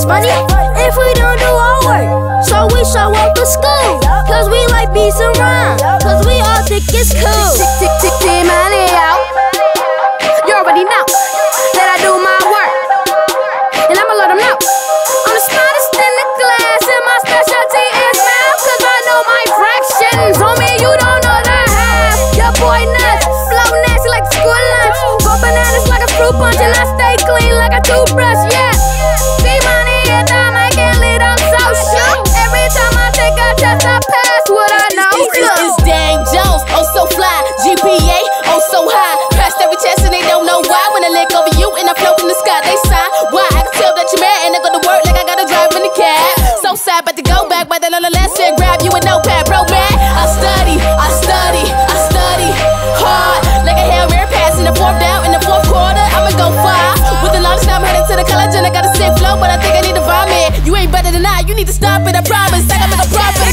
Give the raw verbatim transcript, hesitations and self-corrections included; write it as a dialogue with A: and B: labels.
A: funny if we don't do our work. So we show up to school, cause we like beats and rhyme, cause we all think it's cool.
B: Tick, tick, tick, tick, money out. You already know that I do my work, and I'ma let them know I'm the smartest in the class, and my specialty is math, cause I know my fractions. Homie, you don't know the half. Your boy nuts, flow nasty like school lunch, go bananas like a fruit punch, and I stay clean like a toothbrush, yeah. See money at the mic and lead, I'm so shook. Every time I take a test, I pass what I know.
C: It's, it's, it's Dame Jones, oh so fly, G P A, oh so high. Passed every test and they don't know why. When I lick over you and I float in the sky, they sigh. Why? I can tell that you're mad and I go to work like I gotta drive in the cab. So sad, but to go back, but then on the last year, grab you a notepad, bro, man. I study, I study, I study hard, like a Hail Mary pass in the fourth down in the fourth quarter. I'ma go far with the knowledge that I'm headed to the college and I got a sick flow, but I think I need to vomit. You ain't better than I, you need to stop it, I promise. I gotta make a profit.